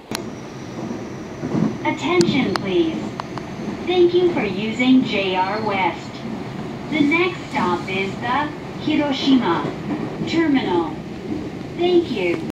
Attention, please. Thank you for using JR West. The next stop is the Hiroshima Terminal. Thank you.